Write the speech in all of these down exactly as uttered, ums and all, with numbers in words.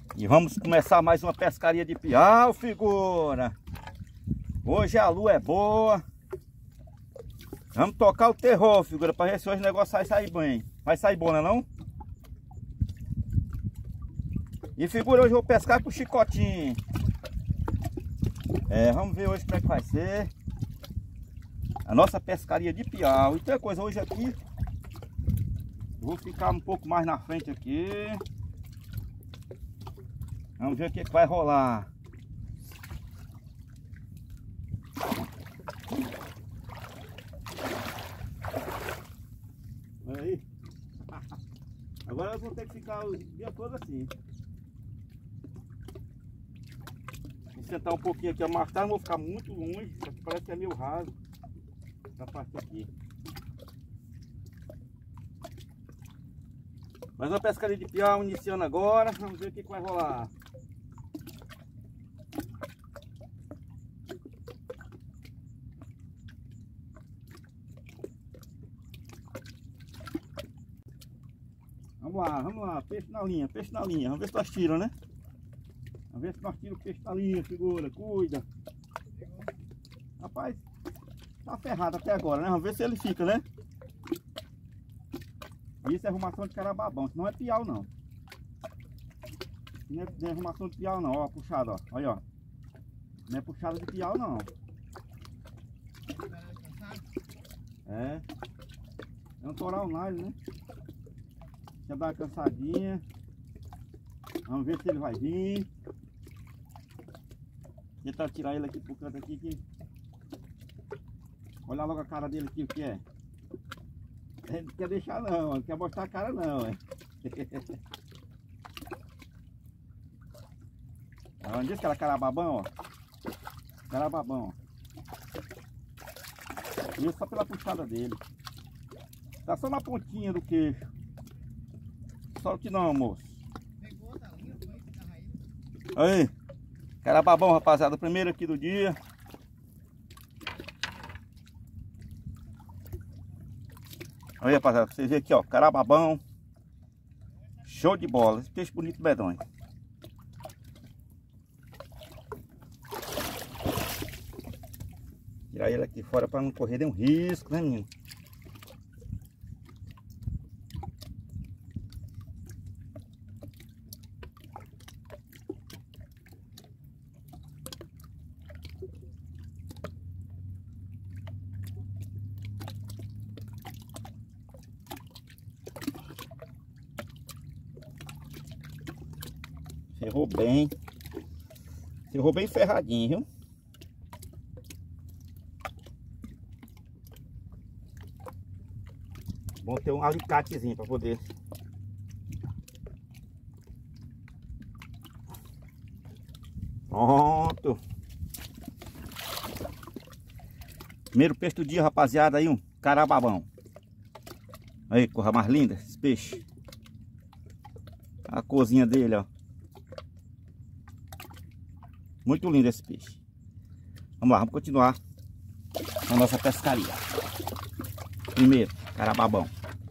E vamos começar mais uma pescaria de piau, figura. Hoje a lua é boa. Vamos tocar o terror, figura, para ver se hoje o negócio vai sair bem. Vai sair bom, né não? E figura, hoje eu vou pescar com o chicotinho. É, vamos ver hoje como é que vai ser a nossa pescaria de piau. E tem coisa hoje aqui, vou ficar um pouco mais na frente aqui. Vamos ver o que, que vai rolar. Olha aí. Agora eu vou ter que ficar o dia todo assim. Vou sentar um pouquinho aqui, mais tarde, não vou ficar muito longe. Isso aqui parece que é meio raso. Essa parte aqui. Mais uma pescaria de piau iniciando agora. Vamos ver o que, que vai rolar. Vamos lá, vamos lá, peixe na linha, peixe na linha. Vamos ver se nós tiramos, né? Vamos ver se nós tiramos o peixe na linha, figura, cuida. Rapaz, tá ferrado até agora, né? Vamos ver se ele fica, né? Isso é arrumação de carababão, isso não é piau não. Não é, não é arrumação de piau não, ó, puxada, ó. Olha, ó. Não é puxada de piau não. É. É um toral nylon, né? Deixa eu dar uma cansadinha. Vamos ver se ele vai vir. Tentar tirar ele aqui pro canto aqui. Que... Olha logo a cara dele aqui, o que é. Ele não quer deixar não, não quer mostrar a cara não. É. Onde disse que era carababão, ó. Carababão, ó. Isso só pela puxada dele. Tá só na pontinha do queixo. Solte não, moço. Aí, carababão, rapaziada, o primeiro aqui do dia. Aí, rapaziada, pra vocês verem aqui, ó, carababão. Show de bola, esse peixe bonito medonho. Tirar ele aqui fora para não correr nenhum risco, né, menino? Ferrou bem. Ferrou bem ferradinho, viu? Bom ter um alicatezinho para poder. Pronto. Primeiro peixe do dia, rapaziada, aí um carababão. Aí, corra mais linda esse peixe. A corzinha dele, ó. Muito lindo esse peixe. Vamos lá, vamos continuar a nossa pescaria. Primeiro, carababão.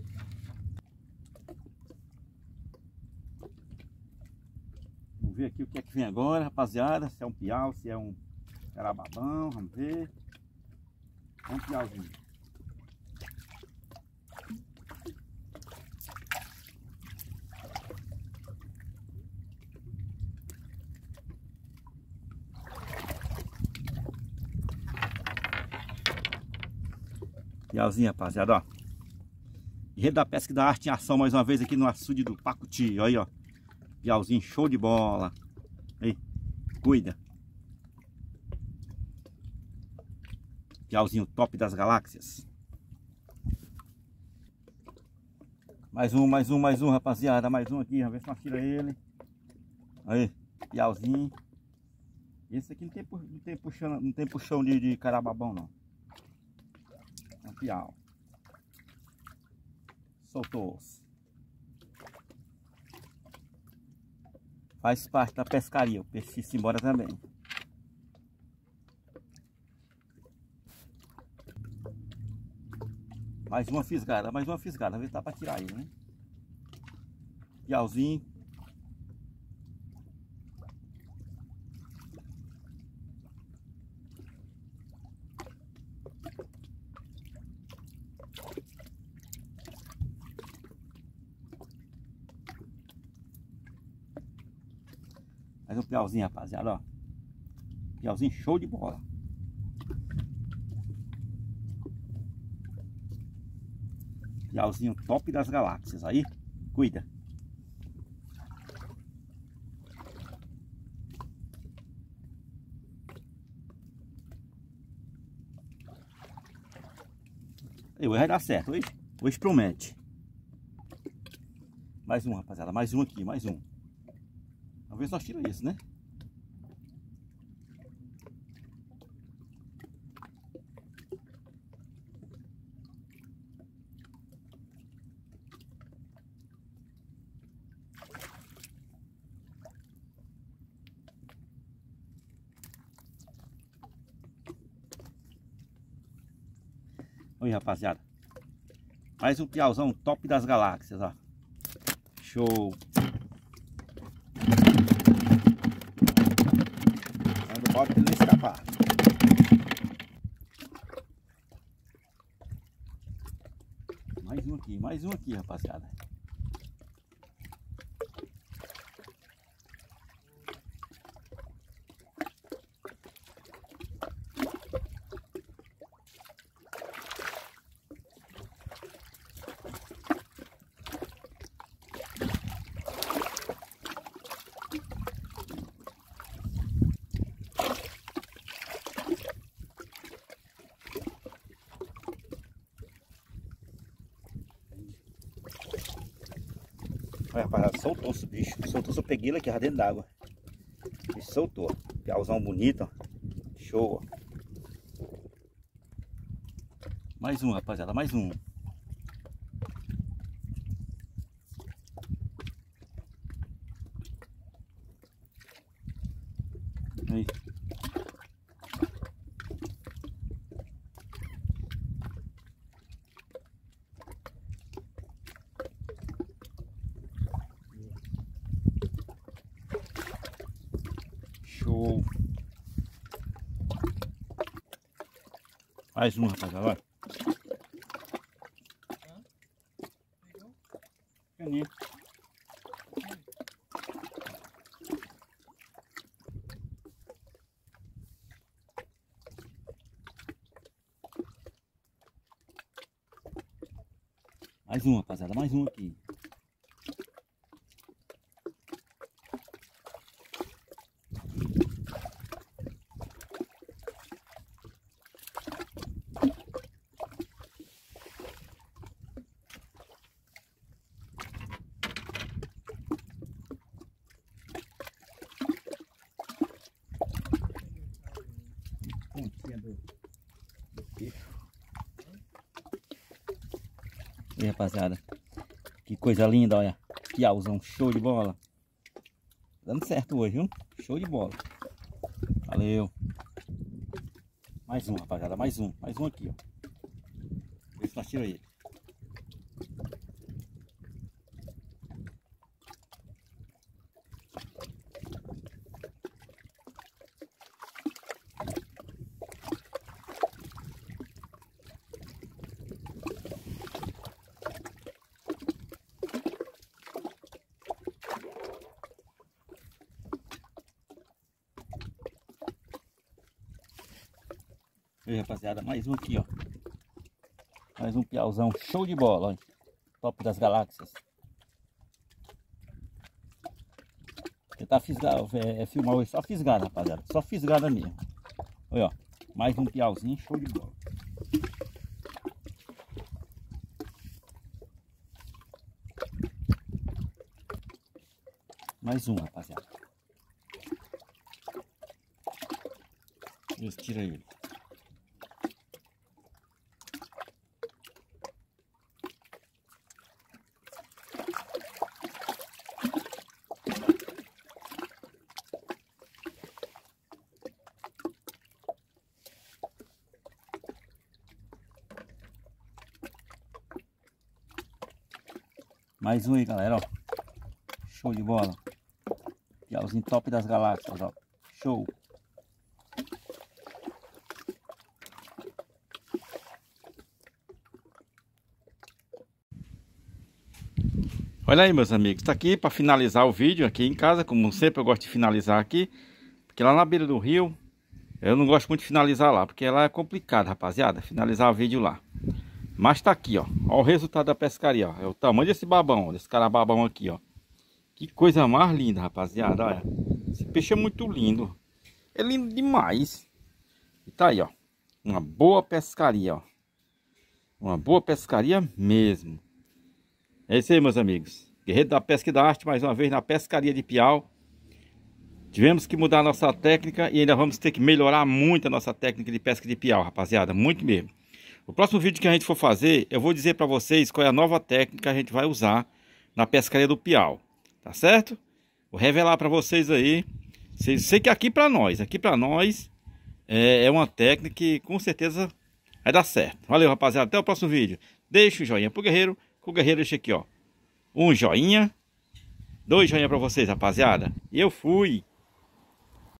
Vamos ver aqui o que é que vem agora, rapaziada. Se é um piau, se é um carababão, vamos ver. É um piauzinho. Piauzinho, rapaziada, ó. Rede da Pesca da Arte em ação mais uma vez aqui no açude do Pacuti. Olha aí, ó. Piauzinho show de bola. Aí, cuida. Piauzinho top das galáxias. Mais um, mais um, mais um, rapaziada. Mais um aqui, vamos ver se nós tira ele. Aí, piauzinho. Esse aqui não tem, não tem, puxão, não tem puxão de, de carababão, não. É um piau. Soltou-se. Faz parte da pescaria. O peixe se embora também. Mais uma fisgada, mais uma fisgada. Vamos ver se dá pra tirar ele, né? Piauzinho. Mais um piauzinho, rapaziada, ó. Piauzinho show de bola. Piauzinho top das galáxias aí. Cuida. E hoje vai dar certo, hoje, hoje promete. Mais um, rapaziada, mais um aqui, mais um. Vamos ver se nós tiramos isso, né? Oi, rapaziada. Mais um piauzão top das galáxias, ó. Show. Manda o bote pra ele não escapar. Mais um aqui, mais um aqui, rapaziada. Olha, rapaziada, soltou esse bicho. Soltou, só peguei ele aqui, dentro d'água. E soltou. Piauzão bonito, ó. Show, ó. Mais um, rapaziada, mais um. Aí. Show. Mais um, rapaziada, olha. Caninha. Mais um, rapaziada, mais um aqui. E aí, rapaziada, que coisa linda, olha. Piauzão, show de bola. Dando certo hoje, viu? Show de bola. Valeu. Mais um, rapaziada, mais um. Mais um aqui, ó. Vê se nós tiramos ele. E aí, rapaziada, mais um aqui, ó. Mais um piauzão, show de bola, ó. Top das galáxias. Tentar fisgar, é, é filmar hoje só fisgada, rapaziada. Só fisgada mesmo. Olha, ó. Mais um piauzinho, show de bola. Mais um, rapaziada. Deus, tira ele. Mais um aí, galera, ó. Show de bola. Piauzinho top das galáxias, ó. Show. Olha aí, meus amigos, tá aqui para finalizar o vídeo aqui em casa, como sempre eu gosto de finalizar aqui, porque lá na beira do rio, eu não gosto muito de finalizar lá, porque lá é complicado, rapaziada, finalizar o vídeo lá. Mas tá aqui, ó, ó o resultado da pescaria, ó, é o tamanho desse babão, desse carababão aqui, ó. Que coisa mais linda, rapaziada, olha. Esse peixe é muito lindo, é lindo demais. E tá aí, ó, uma boa pescaria, ó. Uma boa pescaria mesmo. É isso aí, meus amigos. Guerreiro da Pesca e da Arte, mais uma vez na pescaria de Piau. Tivemos que mudar a nossa técnica e ainda vamos ter que melhorar muito a nossa técnica de pesca de Piau, rapaziada. Muito mesmo. O próximo vídeo que a gente for fazer, eu vou dizer para vocês qual é a nova técnica que a gente vai usar na pescaria do Piau. Tá certo? Vou revelar para vocês aí. Sei que aqui para nós, aqui para nós, é, é uma técnica que com certeza vai dar certo. Valeu, rapaziada. Até o próximo vídeo. Deixa o joinha pro guerreiro. O guerreiro deixa aqui, ó, um joinha, dois joinha pra vocês, rapaziada. E eu fui.